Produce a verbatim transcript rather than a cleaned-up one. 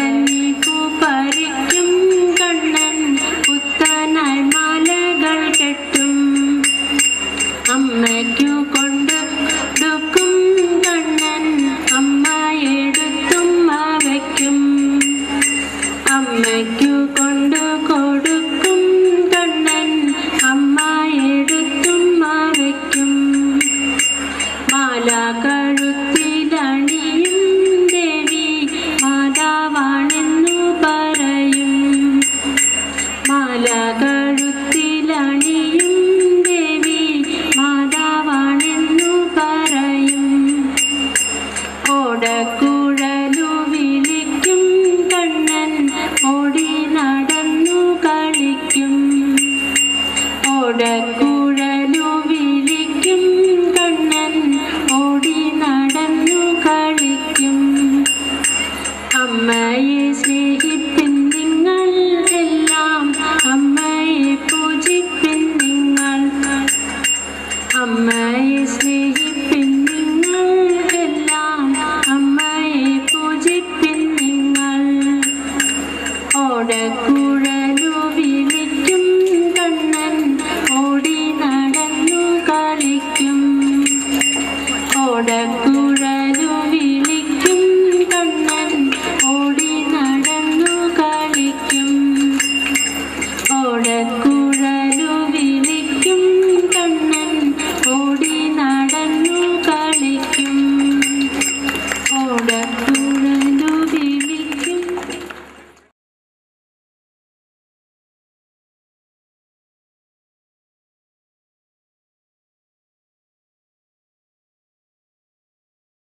കഞ്ഞി പൂപ്പറിക്കും കണ്ണൻ പുത്തനായി മാലകൾ കെട്ടും അമ്മയ്ക്കു കൊണ്ടുകൊടുക്കും കണ്ണൻ അമ്മയെടുത്തും വയ്ക്കും അമ്മയ്ക്കു കൊണ്ടു കൊടുക്കും കണ്ണൻ അമ്മയെടുത്തും വയ്ക്കും മാല കഴുത്തിലണിയും ദേവി മാതാവാണെന്നു പറയും മാല കഴുത്തിലണിയും ദേവി മാതാവാണെന്നു പറയും ഓടക്കുഴലു വിളിക്കും കണ്ണൻ ഓടി നടന്നു കളിക്കും ഓടക്കുഴലു വിളിക്കും കണ്ണൻ ഓടി നടന്നു കളിക്കും അമ്മയെ സ്നേഹി